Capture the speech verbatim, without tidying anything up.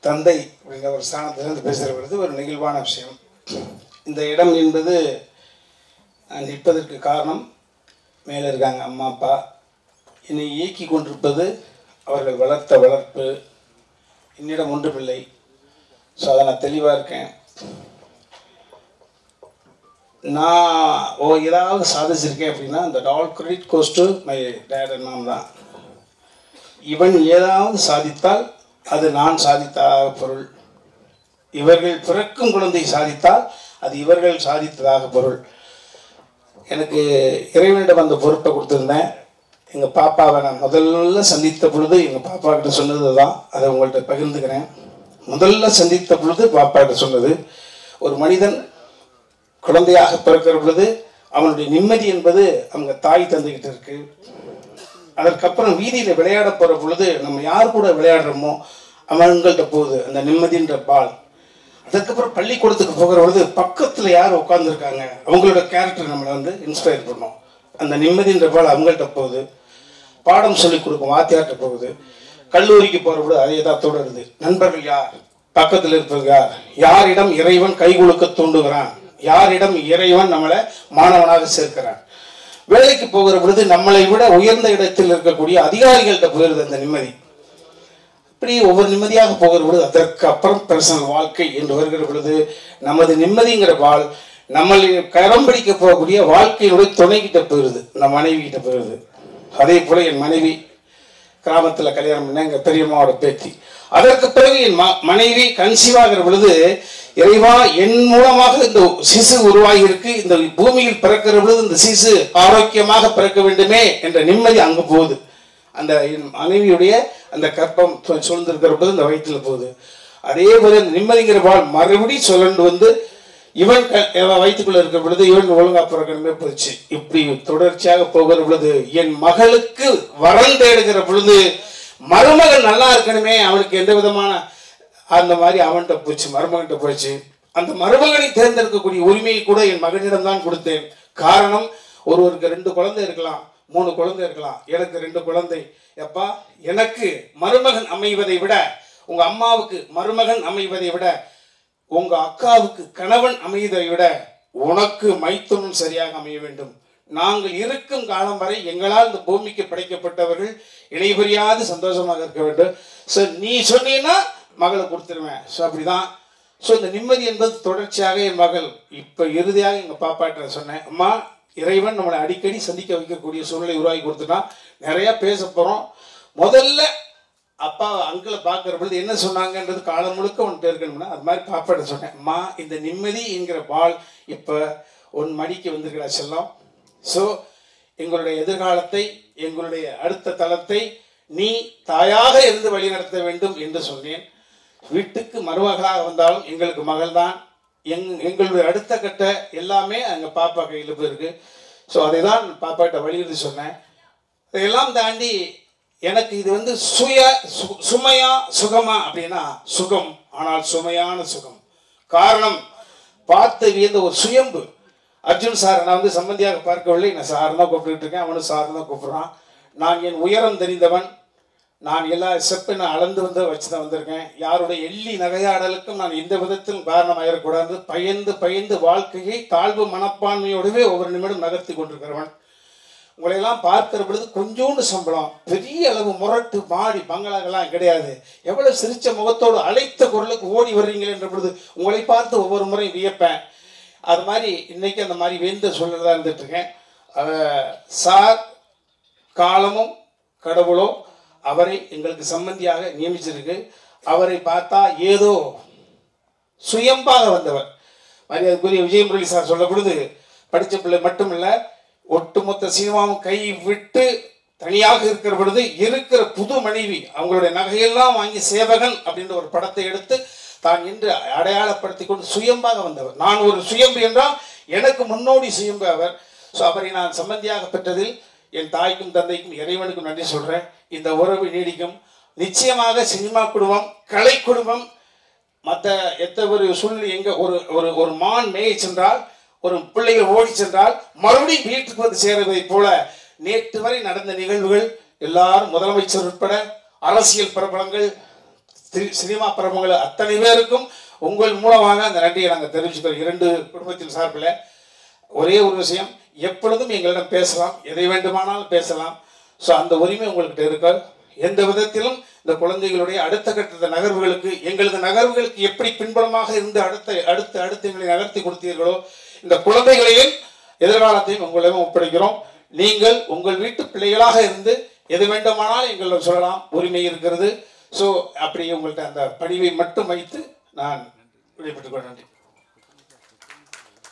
தந்தை அப்படிங்கிற ஒரு ஸ்தானத்திலிருந்து பேசுகிற பொழுது ஒரு நெகிழ்வான விஷயம். இந்த இடம் என்பது நான் நிற்பதற்கு காரணம் மேலே இருக்காங்க அம்மா அப்பா. என்னை இயக்கி கொண்டிருப்பது அவர்கள் வளர்த்த வளர்ப்பு. என்னிடம் ஒன்றுமில்லை. ஸோ அதை நான் தெளிவாக இருக்கேன். நான் ஓ ஏதாவது சாதிச்சிருக்கேன் அப்படின்னா அந்த all credit goes to my dad and mom தான். இவன் ஏதாவது சாதித்தால் அது நான் சாதித்ததாக பொருள். இவர்கள் பிறக்கும் குழந்தை சாதித்தால் அது இவர்கள் சாதித்ததாக பொருள். எனக்கு இறைவனிடம் அந்த பொறுப்பை கொடுத்துருந்தேன். எங்கள் பாப்பாவை நான் முதல்ல சந்தித்த பொழுது எங்கள் பாப்பா கிட்ட சொன்னது தான். அதை உங்கள்கிட்ட பகிர்ந்துக்கிறேன். முதல்ல சந்தித்த பொழுது பாப்பா கிட்ட சொன்னது, ஒரு மனிதன் குழந்தையாக பிறக்கிற பொழுது அவனுடைய நிம்மதி என்பது அவங்க தாய் தந்தைகிட்ட இருக்கு. அதற்கப்புறம் வீதியில் விளையாட போகிற பொழுது நம்ம யார் கூட விளையாடுறோமோ அவங்கள்ட்ட போகுது அந்த நிம்மதின்ற பால். அதுக்கப்புறம் பள்ளிக்கூடத்துக்கு போகிற பொழுது பக்கத்தில் யார் உட்காந்துருக்காங்க அவங்களோட கேரக்டர் நம்மளை வந்து இன்ஸ்பயர் பண்ணோம். அந்த நிம்மதின்ற பால் அவங்கள்ட்ட போகுது. பாடம் சொல்லிக் கொடுக்கும் வாத்தியார்கிட்ட போகுது. கல்லூரிக்கு போகிற பொழுது அதே தான் தொடருது. நண்பர்கள் யார், பக்கத்தில் இருப்பது யார், யாரிடம் இறைவன் கை கொடுக்க தூண்டுகிறான், யாரிடம் இறைவன் நம்மளை மாணவனாக சேர்க்கிறான். வேலைக்கு போகிற பொழுது நம்மளை விட உயர்ந்த இடத்தில் இருக்கக்கூடிய அதிகாரிகள்கிட்ட போயிருது அந்த நிம்மதி. இப்படி ஒவ்வொரு நிம்மதியாக போகிற பொழுது அதற்கு அப்புறம் பர்சனல் வாழ்க்கை என்று வருகிற பொழுது நமது நிம்மதிங்கிற வாழ் நம்மளை கரம் பிடிக்க போகக்கூடிய வாழ்க்கையினுடைய துணைக்கிட்ட போயிருது, நம்ம மனைவி கிட்ட போயிருது. அதே போல என் மனைவி கிராமத்தில் கல்யாணம் பண்ண எங்கள் பெரியம்மாவோட பேத்தி. அதற்கு பிறகு என் மனைவி கன்சீவாகிற பொழுது இறைவா என் மூலமாக இந்த சிசு உருவாகி இருக்கு, இந்த பூமியில் பிறக்கிற பொழுது இந்த சிசு ஆரோக்கியமாக பிறக்க வேண்டுமே என்ற நிம்மதி அங்கு போகுது. அந்த என் மனைவியுடைய அந்த கற்பம் சூழ்ந்திருக்கிற பொழுது இந்த வயிற்றில் போகுது. அதே போல நிம்மதிங்கிற பால் மறுபடியும் சொல்லண்டு வந்து இவன் வயிற்றுக்குள்ள இருக்கிற பொழுது இவன் ஒழுங்கா பிறக்கணுமே போச்சு. இப்படி தொடர்ச்சியாக போகிற பொழுது என் மகளுக்கு வரம் தேடுகிற பொழுது மருமகன் நல்லா இருக்கணுமே, அவனுக்கு எந்த விதமான அந்த மாதிரி அவன்கிட்ட போச்சு, மருமகன்கிட்ட போச்சு. அந்த மருமகனை தேர்ந்தெடுக்கக்கூடிய உரிமையை கூட என் மகனிடம் தான் கொடுத்தேன். காரணம், ஒருவருக்கு ரெண்டு குழந்தை இருக்கலாம், மூணு குழந்தை இருக்கலாம். எனக்கு ரெண்டு குழந்தை. எப்பா, எனக்கு மருமகன் அமைவதை விட, உங்க அம்மாவுக்கு மருமகன் அமைவதை விட, உங்க அக்காவுக்கு கணவன் அமைவதை விட உனக்கு மைத்துனும் சரியாக அமைய வேண்டும். நாங்கள் இருக்கும் காலம் வரை எங்களால் இந்த பூமிக்கு படைக்கப்பட்டவர்கள் இணைபுரியாது சந்தோஷமாக இருக்க வேண்டும். ஸோ நீ சொன்னீங்கன்னா மகளை கொடுத்துருவேன். ஸோ அப்படிதான். ஸோ இந்த நிம்மதி என்பது தொடர்ச்சியாக என் மகள் இப்போ இறுதியாக எங்கள் பாப்பாட்ட சொன்னேன், அம்மா இறைவன் நம்மளை அடிக்கடி சந்திக்க வைக்கக்கூடிய சூழ்நிலை உருவாக்கி கொடுத்துட்டா நிறையா பேச போகிறோம். முதல்ல அப்பா அங்கிளை பார்க்குற பொழுது என்ன சொன்னாங்கன்றது காலம் முழுக்க உன்கிட்ட இருக்கணும்னா அது மாதிரி பாப்பாட்ட சொன்னேன், அம்மா இந்த நிம்மதி என்கிற பால் இப்போ உன் மடிக்கு வந்துருக்கிறா செல்லம். ஸோ எங்களுடைய எதிர்காலத்தை, எங்களுடைய அடுத்த தளத்தை நீ தாயாக இருந்து வழிநடத்த வேண்டும் என்று சொன்னேன். வீட்டுக்கு மருமகளாக வந்தாலும் எங்களுக்கு மகள் தான். எங் எங்களுடைய அடுத்த கட்ட எல்லாமே அங்கே பாப்பா கையில் போயிருக்கு. ஸோ அதை தான் பாப்பாட்ட வலியுறுத்தி சொன்னேன். இதையெல்லாம் தாண்டி எனக்கு இது வந்து சுய சு சுமையா சுகமா அப்படின்னா சுகம், ஆனால் சுமையான சுகம். காரணம், பார்த்து வியந்த ஒரு சுயம்பு. அர்ஜுன் சார் நான் வந்து சம்பந்தியாக பார்க்கவில்லை, நான் சார் தான் கூப்பிட்டுக்கிட்டு இருக்கேன், அவனும் சார் தான் கூப்பிட்றான். நான் என் உயரம் தெரிந்தவன், நான் எல்லா ஸ்டெப்பை நான் அளந்து வந்து வச்சு தான் வந்திருக்கேன். யாருடைய எள்ளி நகையாடலுக்கும் நான் எந்த விதத்திலும் காரணமாயிடக்கூடாது. பயந்து பயந்து வாழ்க்கையை தாழ்வு மனப்பான்மையோடவே ஒவ்வொரு நிமிடம் நகர்த்தி கொண்டிருக்கிறவன். உங்களையெல்லாம் பார்க்கிற பொழுது கொஞ்சோண்டு சம்பளம், பெரிய அளவு முரட்டு மாடி பங்களாக்கெல்லாம் கிடையாது. எவ்வளோ சிரிச்ச முகத்தோடு அழைத்த குரலுக்கு ஓடி வர்றீங்களே என்ற பொழுது உங்களை பார்த்து ஒவ்வொரு முறையும் வியப்பேன். அது மாதிரி இன்னைக்கு அந்த மாதிரி வேந்த சூழலாக இருந்துட்டு இருக்கேன். சார் காலமும் கடவுளோ அவரை எங்களுக்கு சம்பந்தியாக நியமிச்சிருக்கு. அவரை பார்த்தா ஏதோ சுயம்பாக வந்தவர். மரியாதைக்குரிய விஜயமுரளி சார் சொல்ல பொழுது படித்த பிள்ளை மட்டுமில்லை, ஒட்டுமொத்த சினிமாவும் கை விட்டு தனியாக இருக்கிற பொழுது இருக்கிற புது மனைவி அவங்களுடைய நகையெல்லாம் வாங்கி சேவகன் அப்படின்ற ஒரு படத்தை எடுத்து தான் என்று அடையாளப்படுத்தி கொண்டு சுயம்பாக வந்தவர். நான் ஒரு சுயம்பு என்றால் எனக்கு முன்னோடி சுயம்பு அவர். ஸோ அவரை நான் சம்பந்தியாக பெற்றதில் என் தாய்க்கும் தந்தைக்கும் இறைவனுக்கும் நன்றி சொல்கிறேன். இந்த உறவு நீடிக்கும். நிச்சயமாக சினிமா குடும்பம், கலை குடும்பம், மற்ற எத்த ஒரு சூழ்நிலை எங்கே ஒரு ஒரு ஒரு மான் மேய சென்றால், ஒரு பிள்ளைகள் ஓடி சென்றால் மறுபடியும் வீட்டுக்கு வந்து சேருவதை போல நேற்று வரை நடந்த நிகழ்வுகள் எல்லாரும் முதலமைச்சர் உட்பட அரசியல் பிரபலங்கள், சினிமா பிரமுகர்கள் அத்தனை பேருக்கும் உங்கள் மூலமாக அந்த நன்றியை நாங்கள் தெரிவிச்சுக்கிறோம். இரண்டு குடும்பத்தின் சார்பில் ஒரே ஒரு விஷயம், எப்பொழுதும் எங்களிடம் பேசலாம், எதை வேண்டுமானாலும் பேசலாம். ஸோ அந்த உரிமை உங்கள்கிட்ட இருக்காது. எந்த விதத்திலும் இந்த குழந்தைகளுடைய அடுத்த கட்ட நகர்வுகளுக்கு, எங்களது நகர்வுகளுக்கு எப்படி பின்புலமாக இருந்து அடுத்த அடுத்த அடுத்து எங்களை நகர்த்தி கொடுத்தீர்களோ, இந்த குழந்தைகளையும் எதிர்காலத்தையும் உங்களிடம் ஒப்படைக்கிறோம். நீங்கள் உங்கள் வீட்டு பிள்ளைகளாக இருந்து எது வேண்டுமானாலும் எங்களிடம் சொல்லலாம், உரிமை இருக்கிறது. ஸோ அப்படி உங்கள்கிட்ட அந்த பணிவை மட்டும் வைத்து நான் விடைபெற்றுக் கொள்ள நன்றி.